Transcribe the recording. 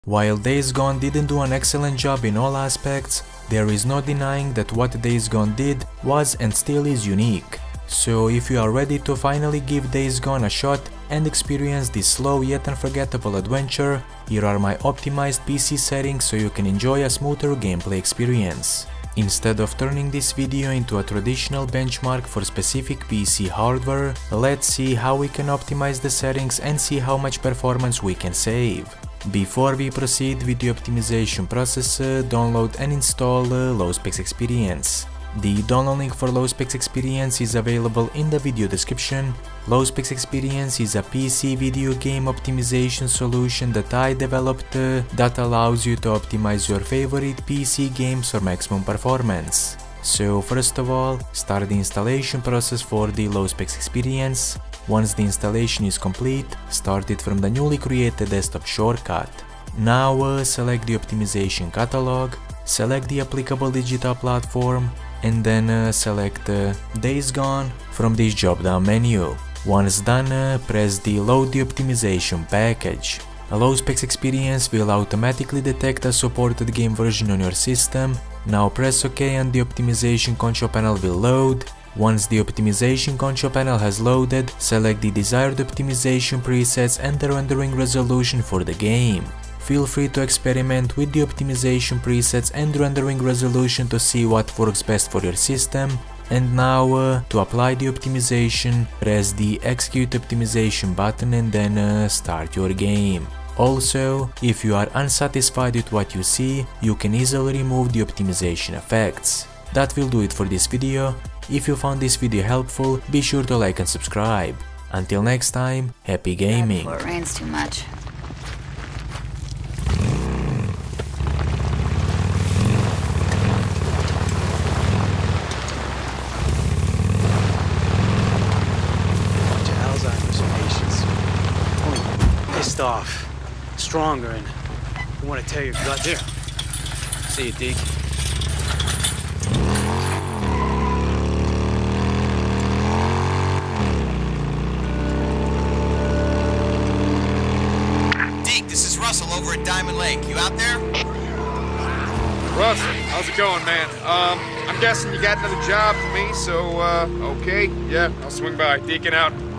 While Days Gone didn't do an excellent job in all aspects, there is no denying that what Days Gone did was and still is unique. So if you are ready to finally give Days Gone a shot and experience this slow yet unforgettable adventure, here are my optimized PC settings so you can enjoy a smoother gameplay experience. Instead of turning this video into a traditional benchmark for specific PC hardware, let's see how we can optimize the settings and see how much performance we can save. Before we proceed with the optimization process, download and install Low Specs Experience. The download link for Low Specs Experience is available in the video description. Low Specs Experience is a PC video game optimization solution that I developed that allows you to optimize your favorite PC games for maximum performance. So first of all, start the installation process for the Low Specs Experience. Once the installation is complete, start it from the newly created desktop shortcut. Now select the optimization catalog, select the applicable digital platform, and then select Days Gone from this drop-down menu. Once done, press the Load the Optimization package. A Low Specs Experience will automatically detect a supported game version on your system. Now press OK and the optimization control panel will load. Once the optimization control panel has loaded, select the desired optimization presets and the rendering resolution for the game. Feel free to experiment with the optimization presets and rendering resolution to see what works best for your system. And now, to apply the optimization, press the Execute Optimization button and then start your game. Also, if you are unsatisfied with what you see, you can easily remove the optimization effects. That will do it for this video. If you found this video helpful, be sure to like and subscribe. Until next time, happy gaming! Before it rains too much. Bunch of Alzheimer's patients. Only pissed off, stronger, and you want to tear your gut there. See you, Deke. Russell over at Diamond Lake. You out there? Russell, how's it going, man? I'm guessing you got another job for me, so, okay. Yeah, I'll swing by. Deacon out.